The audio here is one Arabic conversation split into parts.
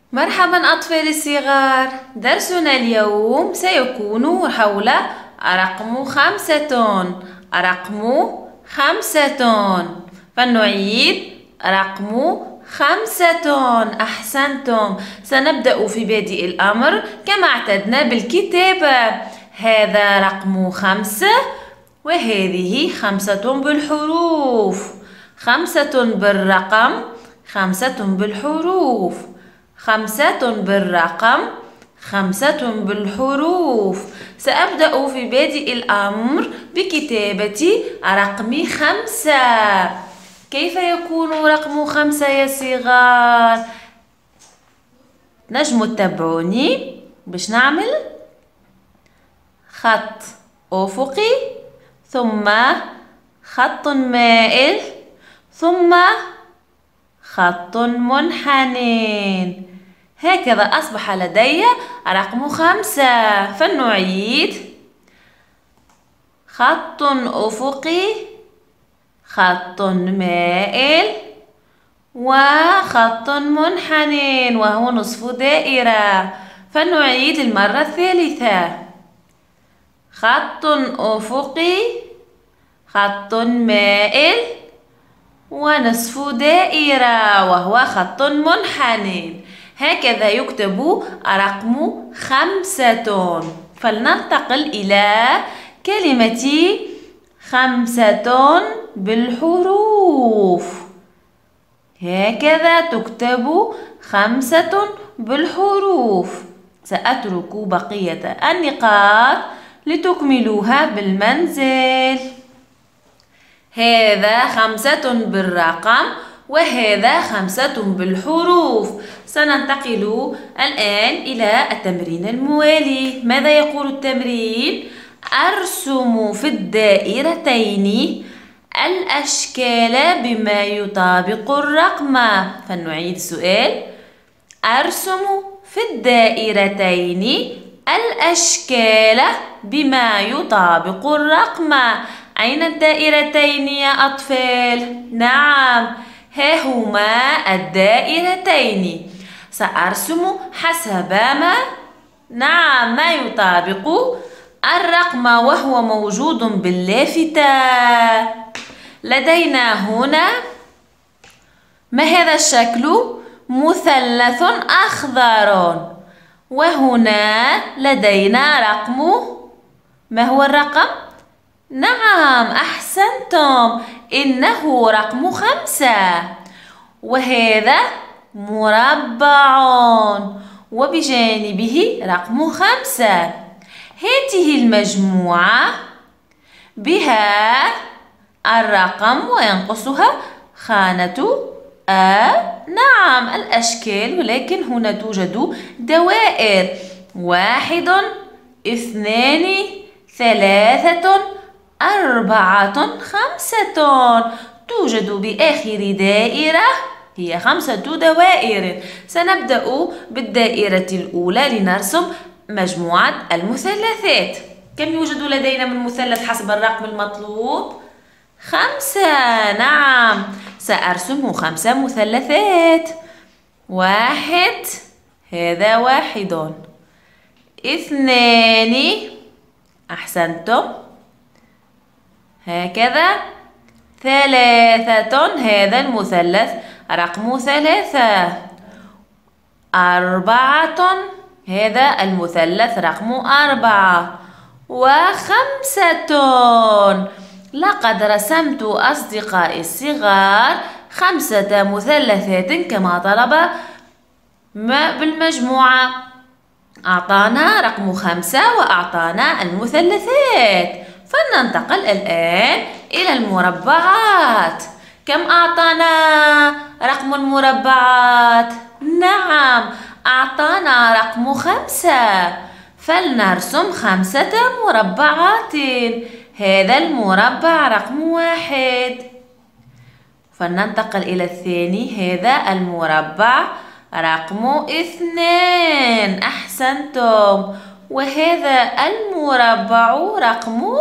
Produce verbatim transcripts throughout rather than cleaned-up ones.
مرحبا أطفال الصغار. درسنا اليوم سيكون حول رقم خمسة. رقم خمسة. فلنعيد رقم خمسة. أحسنتم. سنبدأ في بادئ الأمر كما اعتدنا بالكتابة. هذا رقم خمسة وهذه خمسة بالحروف. خمسة بالرقم، خمسة بالحروف. خمسة بالرقم، خمسة بالحروف. سأبدأ في بادئ الأمر بكتابة رقم خمسة. كيف يكون رقم خمسة يا صغار؟ نجموا تتبعوني باش نعمل خط أفقي، ثم خط مائل، ثم خط منحنٍ. هكذا أصبح لدي رقم خمسة. فلنعيد: خط أفقي، خط مائل، وخط منحنٍ وهو نصف دائرة. فلنعيد المرة الثالثة: خط أفقي، خط مائل، ونصف دائرة وهو خط منحنٍ. هكذا يكتب رقم خمسة. فلننتقل إلى كلمة خمسة بالحروف. هكذا تكتب خمسة بالحروف. سأترك بقية النقاط لتكملوها بالمنزل. هذا خمسة بالرقم وهذا خمسة بالحروف. سننتقل الآن إلى التمرين الموالي. ماذا يقول التمرين؟ أرسم في الدائرتين الأشكال بما يطابق الرقم. فلنعيد السؤال: أرسم في الدائرتين الأشكال بما يطابق الرقم. أين الدائرتين يا أطفال؟ نعم، ها هما الدائرتين. سأرسم حسب ما نعم ما يطابق الرقم وهو موجود باللافتة. لدينا هنا ما هذا الشكل؟ مثلث أخضر. وهنا لدينا رقم. ما هو الرقم؟ نعم، أحسنتم، إنه رقم خمسة. وهذا مربع وبجانبه رقم خمسة. هذه المجموعة بها الرقم وينقصها خانة أ. نعم، الأشكال، ولكن هنا توجد دوائر: واحد، اثنان، ثلاثة، أربعة، خمسة. توجد بآخر دائرة هي خمسة دوائر. سنبدأ بالدائرة الأولى لنرسم مجموعة المثلثات. كم يوجد لدينا من مثلث حسب الرقم المطلوب؟ خمسة. نعم، سأرسم خمسة مثلثات. واحد، هذا واحد. اثنان، أحسنتم، هكذا. ثلاثة، هذا المثلث رقم ثلاثة. أربعة، هذا المثلث رقم أربعة. وخمسة. لقد رسمت أصدقائي الصغار خمسة مثلثات كما طلب بالمجموعة. أعطانا رقم خمسة وأعطانا المثلثات. فلننتقل الآن إلى المربعات. كم أعطانا رقم المربعات؟ نعم، أعطانا رقم خمسة. فلنرسم خمسة مربعات. هذا المربع رقم واحد. فلننتقل إلى الثاني. هذا المربع رقم اثنان. أحسنتم. وهذا المربع رقم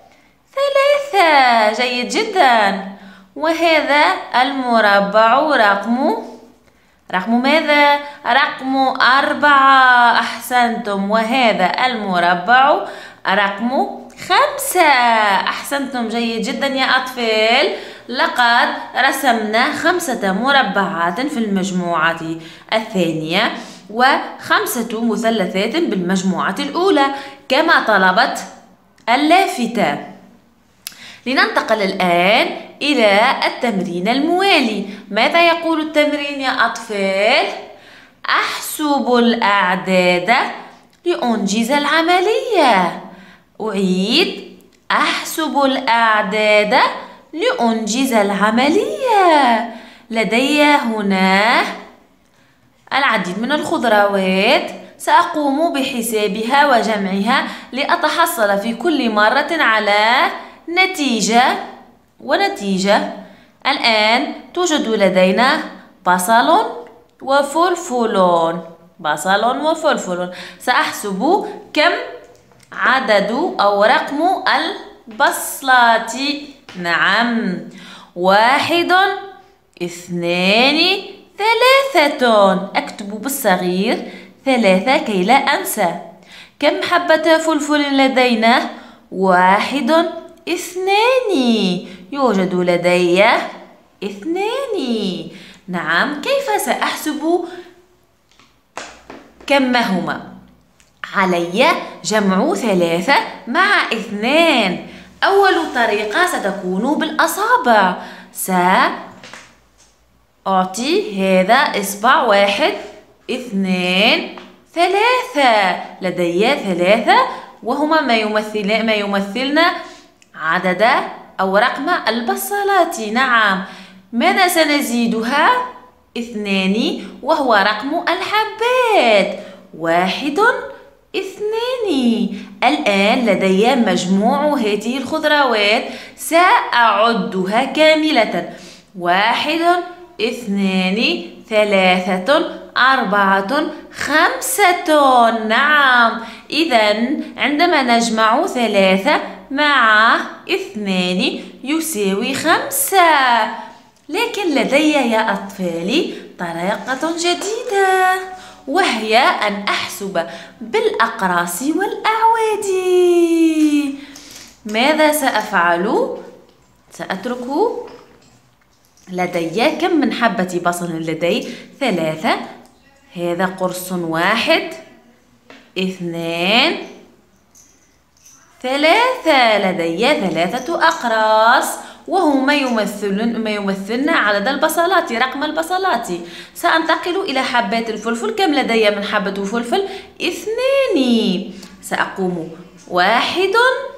ثلاثة. جيد جدا. وهذا المربع رقم رقم ماذا؟ رقم أربعة. أحسنتم. وهذا المربع رقم خمسة. أحسنتم، جيد جدا يا أطفال. لقد رسمنا خمسة مربعات في المجموعة الثانية وخمسة مثلثات بالمجموعة الأولى كما طلبت اللافتة. لننتقل الآن إلى التمرين الموالي. ماذا يقول التمرين يا أطفال؟ أحسب الأعداد لأنجز العملية. أعيد: أحسب الأعداد لأنجز العملية. لدي هنا العديد من الخضروات، سأقوم بحسابها وجمعها لأتحصل في كل مرة على نتيجة ونتيجة. الآن توجد لدينا بصل وفلفل. بصل وفلفل. سأحسب كم عدد أو رقم البصلات. نعم، واحد، اثنان، ثلاثة. أكتب بالصغير ثلاثة كي لا أنسى. كم حبة فلفل لدينا؟ واحد، اثنان. يوجد لدي اثنان. نعم، كيف سأحسب كمهما؟ علي جمع ثلاثة مع اثنان. أول طريقة ستكون بالأصابع. سأعطي هذا إصبع، واحد، اثنان، ثلاثة. لدي ثلاثة وهما ما يمثل ما يمثلن عدد أو رقم البصلات. نعم، ماذا سنزيدها؟ اثنان وهو رقم الحبات. واحد، اثنان. الآن لدي مجموع هذه الخضروات، سأعدها كاملة. واحد، اثنان، ثلاثة، أربعة، خمسة. نعم، إذا عندما نجمع ثلاثة مع اثنان يساوي خمسة. لكن لدي يا أطفالي طريقة جديدة، وهي أن أحسب بالأقراص والأعواد. ماذا سأفعل؟ سأترك لدي كم من حبة بصل؟ لدي ثلاثة. هذا قرص واحد، اثنان، ثلاثة. لدي ثلاثة أقراص وهما يمثلن ما يمثلن عدد البصلات، رقم البصلات. سأنتقل إلى حبات الفلفل. كم لدي من حبة فلفل؟ اثنان. سأقوم واحد،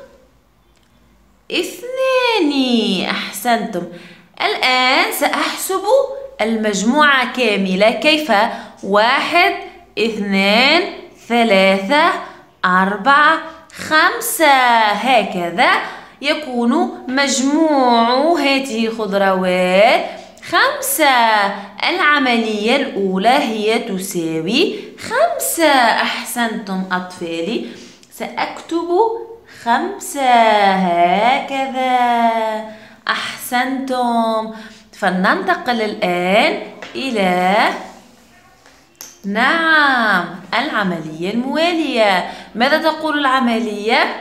اثنان. أحسنتم. الآن سأحسب المجموعة كاملة. كيف؟ واحد، اثنان، ثلاثة، أربعة، خمسة. هكذا يكون مجموع هذه الخضروات خمسة. العملية الأولى هي تساوي خمسة. أحسنتم أطفالي. سأكتب خمسة هكذا. أحسنتم. فلننتقل الآن إلى نعم العملية الموالية. ماذا تقول العملية؟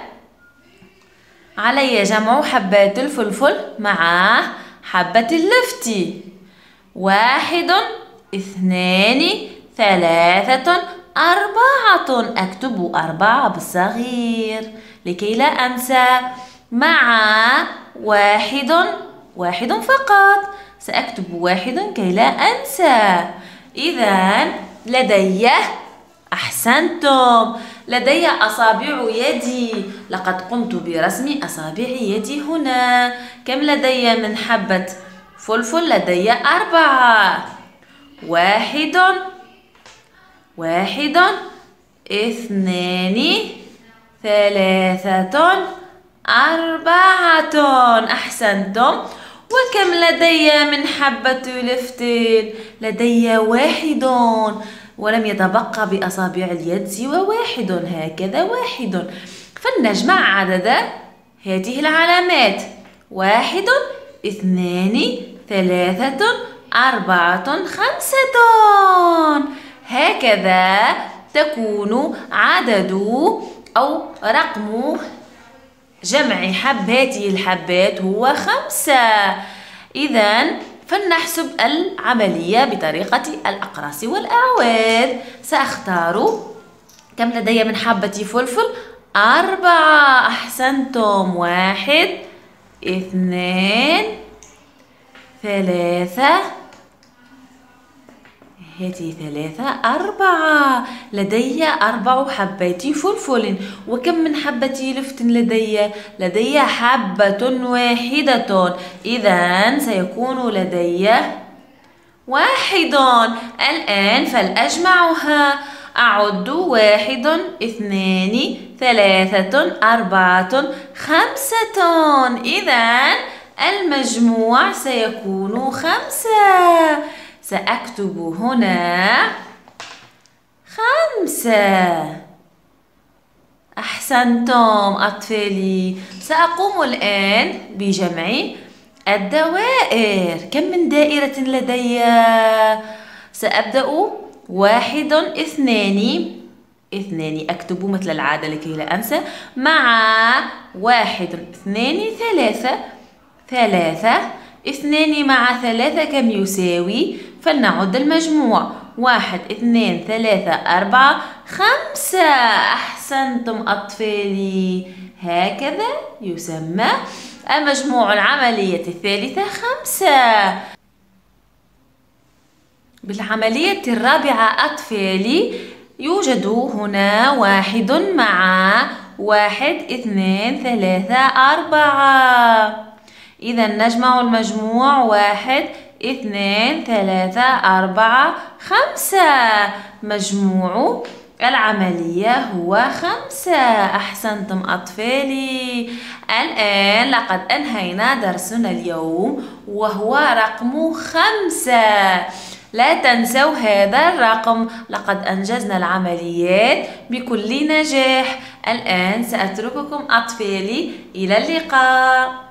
علي جمع حبات الفلفل مع حبة اللفت. واحد، اثنان، ثلاثة، أربعة. أكتب أربعة بالصغير لكي لا أنسى. مع واحد، واحد فقط. سأكتب واحد كي لا أنسى. إذا لدي أحسنتم لدي أصابع يدي. لقد قمت برسم أصابع يدي هنا. كم لدي من حبة فلفل؟ لدي أربعة. واحد، واحد، اثنان، ثلاثة، أربعة. أحسنتم. وكم لدي من حبة لفت؟ لدي واحد، ولم يتبقى بأصابع اليد سوى واحد. هكذا واحد. فلنجمع عدد هذه العلامات. واحد، اثنان، ثلاثة، أربعة خمسة. هكذا تكون عدد أو رقم جمع حب هذه الحبات هو خمسة. إذن فلنحسب العملية بطريقة الأقراص والأعواد. سأختار كم لدي من حبة فلفل؟ أربعة. أحسنتم. واحد، اثنان، ثلاثة، هذه ثلاثة، أربعة. لدي أربع حبات فلفل. وكم من حبة لفت لدي؟ لدي حبة واحدة. إذن سيكون لدي واحد. الآن فلأجمعها. أعد واحد، اثنان، ثلاثة، أربعة، خمسة. إذن المجموع سيكون خمسة. سأكتب هنا خمسة. أحسنتم أطفالي. سأقوم الآن بجمع الدوائر. كم من دائرة لدي؟ سأبدأ واحد، اثنان، اثنان أكتب مثل العادة لكي لا أنسى، مع واحد، اثنان، ثلاثة، ثلاثة، اثنان مع ثلاثة كم يساوي؟ فلنعد المجموع. واحد، اثنان، ثلاثة، أربعة، خمسة. أحسنتم أطفالي. هكذا يسمى المجموع العملية الثالثة خمسة. بالعملية الرابعة أطفالي يوجد هنا واحد مع واحد، اثنان، ثلاثة، أربعة. إذا نجمع المجموع واحد، اثنان، ثلاثة، أربعة، خمسة. مجموع العملية هو خمسة. أحسنتم أطفالي. الآن لقد أنهينا درسنا اليوم وهو رقم خمسة. لا تنسوا هذا الرقم. لقد أنجزنا العمليات بكل نجاح. الآن سأترككم أطفالي إلى اللقاء.